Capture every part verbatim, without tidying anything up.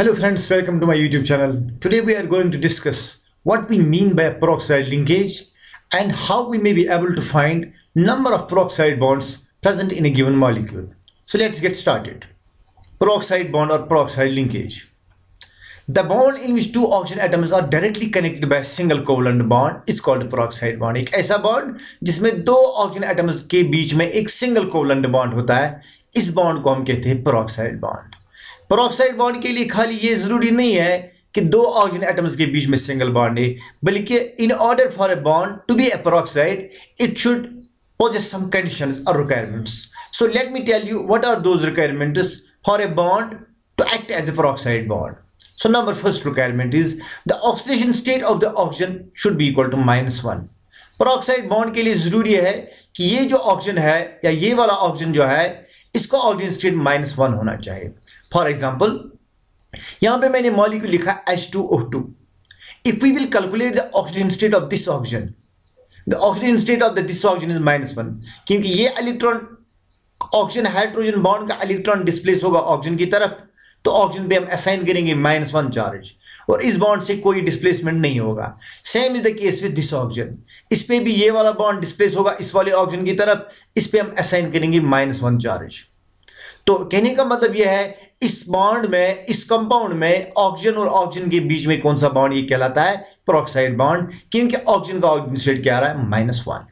Hello friends, welcome to my YouTube channel. Today we are going to discuss what we mean by a peroxide linkage and how we may be able to find number of peroxide bonds present in a given molecule. So let's get started. Peroxide bond or peroxide linkage. The bond in which two oxygen atoms are directly connected by a single covalent bond is called a peroxide bond. एक ऐसा bond जिसमें दो oxygen atoms के बीच में एक single covalent bond होता है, इस बॉन्ड को हम कहते हैं पेरोक्साइड बॉन्ड. पेरोक्साइड बॉन्ड के लिए खाली ये जरूरी नहीं है कि दो ऑक्सीजन एटम्स के बीच में सिंगल बॉन्ड है, बल्कि in order for a bond to be a peroxide it should possess some conditions or requirements. So let me tell you what are those requirements for a bond to act as a peroxide bond. So number first requirement is the oxidation state of the oxygen should be equal to minus one. Peroxide bond के लिए जरूरी है कि ये जो oxygen है या ये वाला ऑक्सीजन जो है इसका ऑक्सीजन स्टेट माइनस वन होना चाहिए. फॉर एग्जाम्पल यहां पे मैंने मॉलिक्यूल लिखा H two O two. If we will calculate the oxygen state of this oxygen, the oxygen state of the this oxygen is minus one, क्योंकि ये electron oxygen hydrogen bond का electron displace होगा oxygen की तरफ, तो oxygen पे हम assign करेंगे माइनस वन चार्ज और इस बॉन्ड से कोई डिस्प्लेसमेंट नहीं होगा. Same is the case with this oxygen. इस पे भी ये वाला बॉन्ड डिस्प्लेस होगा इस वाले ऑक्सीजन की तरफ, इस पे हम असाइन करेंगे माइनस वन चार्ज. तो कहने का मतलब यह है इस बॉन्ड में, इस कंपाउंड में ऑक्सीजन और ऑक्सीजन के बीच में कौन सा बॉन्ड, ये कहलाता है पेरोक्साइड बॉन्ड, क्योंकि ऑक्सीजन का ऑक्सीजन स्टेट क्या आ रहा है, माइनस वन.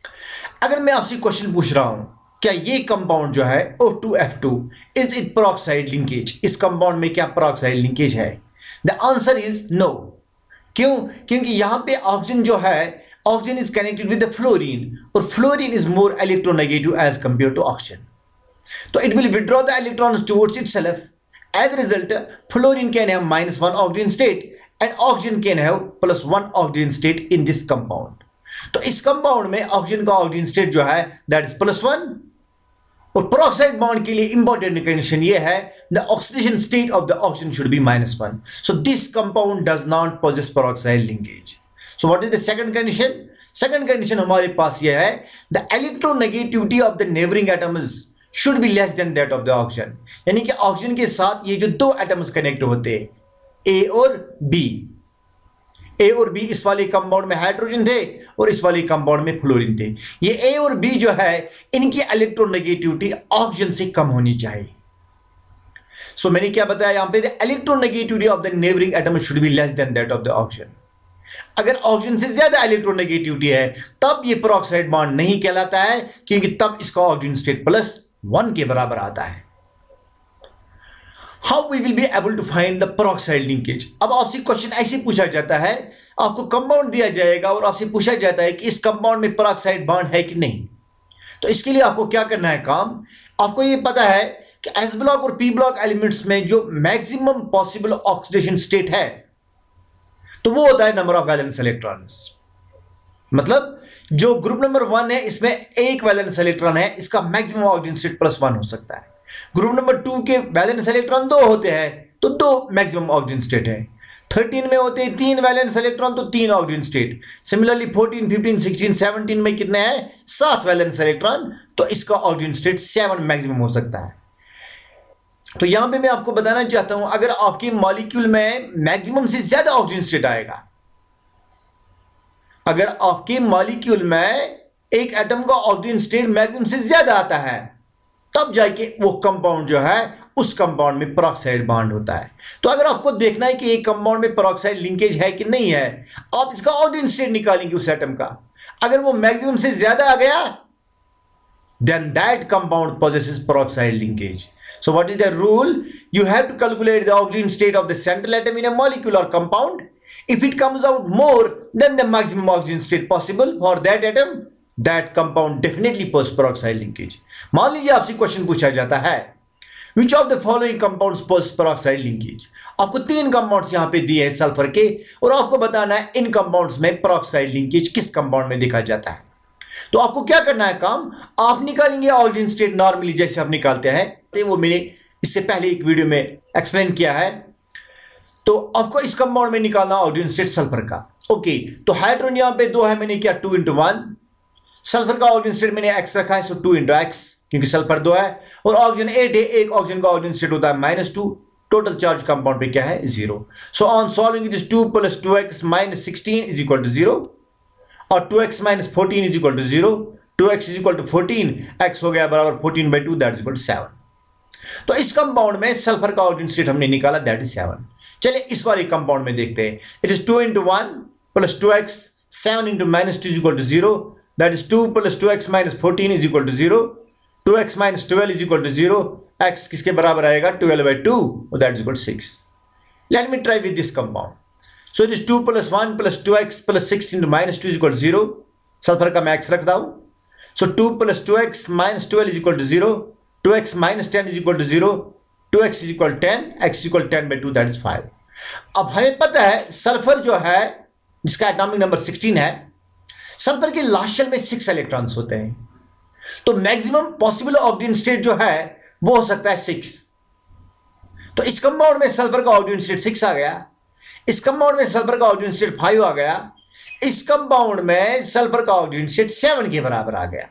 अगर मैं आपसे क्वेश्चन पूछ रहा हूं क्या ये कंपाउंड जो है O two F two is it peroxide linkage, इस कंपाउंड में क्या पेरोक्साइड लिंकेज है? The answer is no. क्यों? क्योंकि यहां पे ऑक्सीजन जो है, oxygen is connected with the fluorine और fluorine is more electronegative as compare to oxygen. So it will withdraw the electrons towards itself. As a result, fluorine can have minus one oxygen state and oxygen can have plus one oxygen state in this compound. तो इस compound में oxygen का oxygen state जो है that is plus one. और peroxide bond के लिए important condition ये है the oxidation state of the oxygen should be minus one. So this compound does not possess peroxide linkage. So what is the second condition? Second condition हमारे पास ये है the electronegativity of the neighboring atoms should be less than that of the oxygen. यानी कि oxygen के साथ ये जो दो एटम्स कनेक्ट होते हैं ए और बी, ए और बी इस वाले कंपाउंड में हाइड्रोजन थे और इस वाले कंपाउंड में फ्लोरीन थे. ये ए और बी जो है इनकी इलेक्ट्रोनेगेटिविटी ऑक्सीजन से कम होनी चाहिए. सो so, मैंने क्या बताया यहां पे, the electronegativity of the neighboring atom should be less than that of the oxygen. अगर ऑक्सीजन से ज्यादा इलेक्ट्रोनेगेटिविटी है तब ये पेरोक्साइड बॉन्ड नहीं कहलाता है, क्योंकि तब इसका ऑक्सीजन स्टेट प्लस वन के बराबर आता है. How we will be able to find the peroxide linkage. अब आपसे क्वेश्चन ऐसे पूछा जाता है, आपको कंपाउंड दिया जाएगा और आपसे पूछा जाता है कि इस कंपाउंड में पेरोक्साइड बॉन्ड है कि नहीं. तो इसके लिए आपको क्या करना है काम, आपको ये पता है कि एस ब्लॉक और पी ब्लॉक एलिमेंट्स में जो मैक्सिमम पॉसिबल ऑक्सीडेशन स्टेट है तो वो होता है नंबर ऑफ वैलेंस इलेक्ट्रॉन्स. मतलब जो ग्रुप नंबर वन है इसमें एक वैलेंस इलेक्ट्रॉन है, इसका maximum oxygen state plus one हो सकता है. ग्रुप नंबर टू के वैलेंस इलेक्ट्रॉन दो होते हैं तो दो मैक्सिमम ऑक्सीजन स्टेट है. थर्टीन में होते हैं तीन वैलेंस इलेक्ट्रॉन तो तीन oxygen state. Similarly fourteen, fifteen, sixteen, seventeen में कितने हैं, सात वैलेंस इलेक्ट्रॉन, तो इसका ऑक्सीजन स्टेट सेवन मैक्सिमम हो सकता है. तो यहां पे मैं आपको बताना चाहता हूं अगर आपके मॉलिक्यूल में मैक्सिमम से ज्यादा ऑक्सीजन स्टेट आएगा, अगर आपके मॉलिक्यूल में एक एटम का ऑक्सीजन स्टेट मैक्सिमम से ज्यादा आता है तब जाके वो कंपाउंड जो है उस कंपाउंड में पेरोक्साइड बॉन्ड होता है. तो अगर आपको देखना है कि एक कंपाउंड में पेरोक्साइड लिंकेज है कि नहीं है, आप इसका ऑक्सीजन स्टेट निकालेंगे उस एटम का. अगर वो मैक्सिमम से ज्यादा आ गया then that compound possesses peroxide linkage. So what is the rule? You have to calculate the oxygen state of the central atom in a molecule or compound. If it comes out more than the maximum oxygen state possible for that atom, that compound definitely possesses peroxide linkage. मान लीजिए आपसे question पूछा जाता है which of the following compounds possess peroxide linkage. आपको तीन compounds यहां पे दिए हैं सल्फर के और आपको बताना है इन कंपाउंड्स में पेरोक्साइड लिंकेज किस कंपाउंड में देखा जाता है. तो आपको क्या करना है काम, आप निकालेंगे ऑक्सीजन स्टेट नॉर्मली जैसे आप निकालते हैं, वो मैंने इससे पहले एक वीडियो में एक्सप्लेन किया है. तो आपको इस कंपाउंड में निकालना ऑक्सीजन स्टेट सल्फर का. ओके, तो हाइड्रोजन यहां पे दो है, मैंने किया टू इंटू वन. सल्फर का ऑक्सीजन स्टेट मैंने एक्स रखा है, सो टू इंटू एक्स, क्योंकि सल्फर दो है. और ऑक्सीजन एट है, एक ऑक्सीजन का ऑक्सीजन स्टेट होता है minus two, total charge compound पे क्या है, zero. So on solving it is two plus two x minus sixteen is equal to zero और two x minus fourteen is equal to zero. Two x is equal to fourteen, x हो गया बराबर fourteen by two, that is equal to seven. तो इस compound में sulphur का ordinal state हमने निकाला, दैट इज सेवन. चलिए इस वाले कंपाउंड में देखते हैं. It is two into one plus two x, seven into minus two is equal to zero, that is two plus two x minus fourteen is equal to zero. Two x minus twelve is equal to zero, x किसके बराबर आएगा, twelve by two, that is equal to six. Let me try with this compound. So it is two plus one plus two x plus six into minus two is equal to zero. Sulphur का मैं x रखता हूं. So two plus two x minus twelve is equal to zero, two x minus ten is equal to zero, two x is equal ten, x equal ten by two, that is five. अब हमें पता है sulphur जो है जिसका atomic number sixteen है, sulphur के last shell में सिक्स इलेक्ट्रॉन्स होते हैं. तो मैक्सिमम पॉसिबल ऑक्सीजन स्टेट जो है वो हो सकता है सिक्स. तो इस कंपाउंड में सल्फर का ऑक्सीजन स्टेट सिक्स आ गया, इस कंपाउंड में सल्फर का ऑक्सीजन स्टेट फाइव आ गया, इस कंपाउंड में सल्फर का ऑक्सीजन स्टेट सेवन के बराबर आ गया.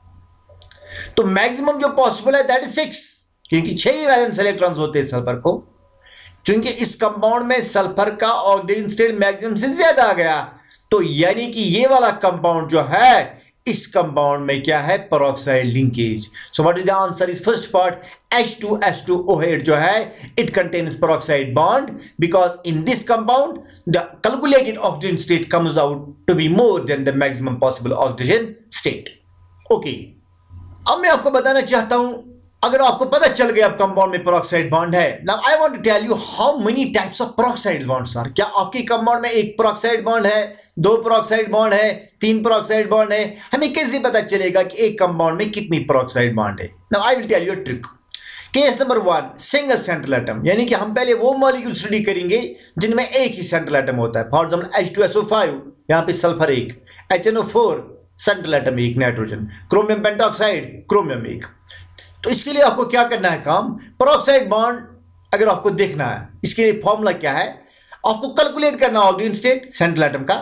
तो मैक्सिमम जो पॉसिबल है दैट इज सिक्स, क्योंकि छह ही वैलेंस इलेक्ट्रॉन्स होते हैं सल्फर को. क्योंकि इस कंपाउंड में सल्फर का ऑक्सीजन स्टेट मैक्सिमम से ज्यादा आ गया, तो यानी कि ये वाला कंपाउंड जो है इस कंपाउंड में क्या है, peroxide linkage. So what is the answer is first part, H two H two O eight जो है it contains peroxide bond because in this compound the calculated oxygen state comes out to be more than the maximum possible oxygen state. Okay, अब मैं आपको बताना चाहता हूं, अगर आपको पता चल गया अब कंपाउंड में पेरोक्साइड बॉन्ड है, now I want to tell you how many types of peroxide bonds are. क्या आपके कंपाउंड में एक पेरोक्साइड बॉन्ड है, दो पेरोक्साइड बॉन्ड है, तीन पेरोक्साइड बॉन्ड है? हमें कैसे पता चलेगा कि एक कंपाउंड में कितनी पेरोक्साइड बॉन्ड है? Now I will tell you a trick. Case number one, single central atom, यानी कि हम पहले वो मॉलिक्यूल स्टडी करेंगे जिनमें एक ही सेंट्रल एटम होता है. For example H two S O five, यहां पे सल्फर एक, H N O four central atom एक नाइट्रोजन, क्रोमियम पेंटॉक्साइड क्रोमियम एक. तो इसके लिए आपको क्या करना है काम, पेरोक्साइड बॉन्ड अगर आपको देखना है, इसके लिए फॉर्मूला क्या है, आपको कैलकुलेट करना ऑक्सीजन स्टेट सेंट्रल एटम का.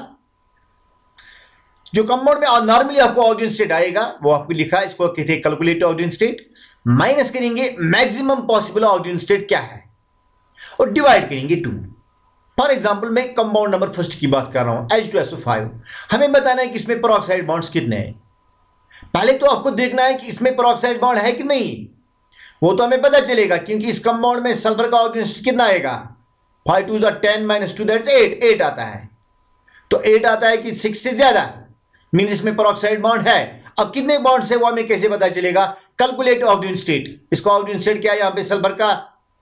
जो कंपाउंड में नॉर्मली आपको ऑक्सीजन स्टेट आएगा वो आपको लिखा है, इसको कहते हैं कैलकुलेट ऑक्सीजन स्टेट. माइनस करेंगे मैक्सिमम पॉसिबल ऑक्सीजन स्टेट क्या है और डिवाइड करेंगे टू. फॉर एग्जांपल मैं कंपाउंड नंबर फर्स्ट की बात कर रहा हूं, H two S O five. हमें बताना है कि इसमें पेरोक्साइड बॉन्ड्स कितने हैं. पहले तो आपको देखना है कि इसमें पेरोक्साइड बॉन्ड है कि नहीं, वो तो हमें पता चलेगा क्योंकि इस कंपाउंड में सल्फर का ऑक्सीजन स्टेट कितना आएगा, five two ten minus two that's eight, eight आता है. तो एट आता है कि सिक्स से ज्यादा, मीन्स इसमें पेरोक्साइड बॉन्ड है. अब कितने बॉन्ड है वो हमें कैसे पता चलेगा, कैलकुलेट ऑक्सीजन स्टेट. इसका ऑक्सीजन स्टेट क्या है यहां पे सल्फर का,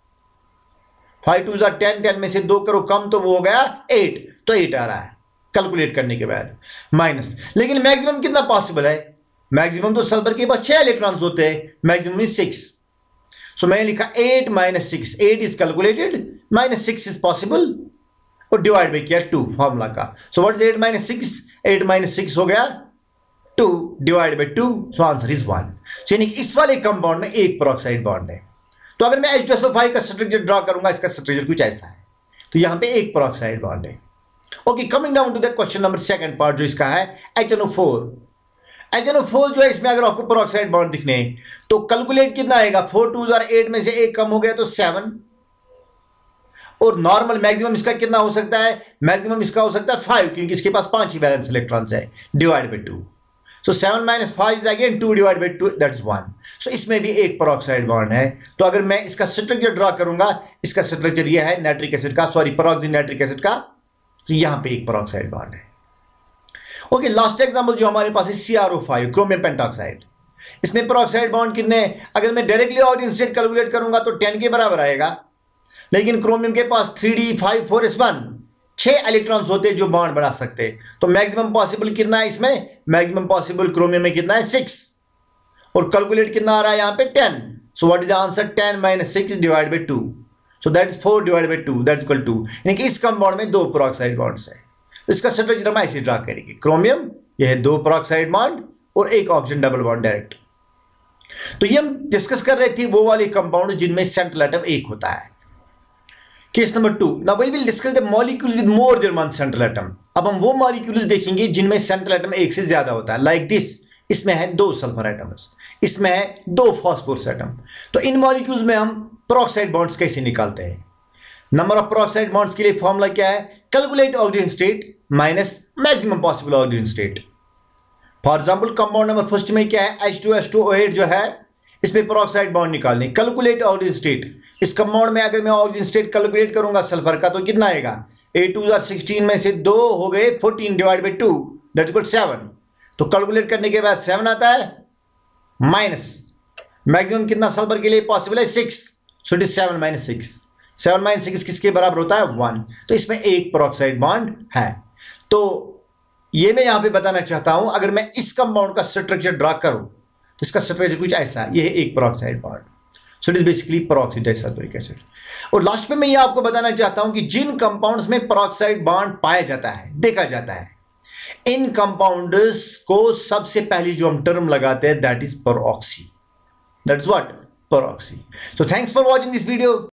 फाइव टू टेन, टेन में से दो करो कम तो वो हो गया एट, तो एट आ रहा है कैलकुलेट करने के बाद माइनस. लेकिन मैक्सिमम कितना पॉसिबल है, मैक्सिमम तो सल्फर के पास छह इलेक्ट्रॉन्स होते हैं, मैक्सिमम इज सिक्स. सो मैंने लिखा eight minus six, eight is calculated, minus six is possible और डिवाइड बाई किया टू फॉर्मूला का. So what is eight minus six, eight minus six हो गया two divide by two, so answer is one. So यानी कि इस वाले compound में एक पेरोक्साइड बॉन्ड है. तो अगर मैं H two S O five का स्ट्रक्चर ड्रॉ करूंगा, इसका स्ट्रक्चर कुछ ऐसा है, तो यहां पे एक पेरोक्साइड बॉन्ड है. Okay, coming down to the question number second part जो इसका है H N O four. H N O four जो है इसमें अगर आपको पेरोक्साइड बॉन्ड दिखने हैं तो कैलकुलेट कितना आएगा, फोर टू जार एट में से एक कम हो गया तो सेवन, और नॉर्मल मैक्सिमम इसका कितना हो सकता है, मैक्सिमम इसका हो सकता है फाइव, क्योंकि इसके पास पांच ही वैलेंस इलेक्ट्रॉन्स है, divide by two. So seven minus five is again two divide by two, that's one. So इसमें भी एक पेरोक्साइड बॉन्ड है. तो अगर मैं इसका स्ट्रक्चर ड्रॉ करूंगा, इसका स्ट्रक्चर यह है नाइट्रिक एसिड का, सॉरी पेरोक्सी नाइट्रिक एसिड का, तो यहां पे एक पेरोक्साइड बॉन्ड है. ओके, लास्ट एग्जांपल जो हमारे पास है C R O five chromium pentoxide. इसमें पेरोक्साइड बॉन्ड कितने, अगर मैं डायरेक्टली ऑक्सीजन स्टेट कैलकुलेट करूंगा तो टेन के बराबर आएगा, लेकिन क्रोमियम के पास three D five four S one, छह इलेक्ट्रॉन्स होते हैं जो बॉन्ड बना सकते हैं. तो मैक्सिमम पॉसिबल कितना है इसमें, मैक्सिमम पॉसिबल क्रोमियम में कितना है सिक्स, और कैलकुलेट कितना आ रहा है यहाँ पे ten. So what is the answer, ten minus six divide by two, so that is four divide by two, that is equal two. यानी कि इस कंपाउंड में दो पेरोक्साइड बॉन्ड्स है. तो इसका स्ट्रक्चर हम ऐसे ड्रा करेंगे, क्रोमियम यह है दो पेरोक्साइड बॉन्ड और एक ऑक्सीजन डबल बॉन्ड डायरेक्ट. तो ये हम डिस्कस कर रहे थे वो वाले कंपाउंड जिनमें सेंट्रल एटम एक होता है. Case number two, now we will discuss the molecule with more than one central atom. अब हम वो मॉलिक्यूल्स देखेंगे जिनमें सेंट्रल एटम एक से ज्यादा होता है, लाइक दिस. इसमें है दो सल्फर एटम्स, इसमें है दो फास्फोरस एटम. तो इन मॉलिक्यूल्स में हम peroxide bonds कैसे निकालते हैं। नंबर ऑफ peroxide bonds के लिए फॉर्मूला क्या है, calculate oxygen state minus maximum possible oxygen state. For example compound number first में क्या है, H two S two O eight जो है, इसमें peroxide बॉन्ड निकालने, कैलकुलेट ऑक्सीजन स्टेट। इस कंपाउंड में अगर मैं ऑक्सीजन स्टेट कैलकुलेट करूंगा सल्फर का तो कितना आएगा, ए टू जार सिक्सटीन में से दो हो गए fourteen divide by two that equal seven. तो कैलकुलेट करने के बाद सेवन आता है माइनस मैक्सिमम कितना सल्फर के लिए पॉसिबल है, six, so it is seven minus six. Seven minus six किसके बराबर होता है, वन। तो इसमें एक peroxide बॉन्ड है। तो ये मैं यहां पे बताना चाहता हूं, अगर मैं इस कंपाउंड का स्ट्रक्चर ड्रा करूं तो इसका स्ट्रक्चर कुछ ऐसा है, ये है एक peroxide bond, so it is basically peroxide disulphuric acid. और लास्ट में मैं ये आपको बताना चाहता हूं कि जिन कंपाउंड्स में peroxide बॉन्ड पाया जाता है, देखा जाता है, इन कंपाउंड्स को सबसे पहली जो हम टर्म लगाते हैं that is peroxy, that is what, peroxy। So thanks for watching this video.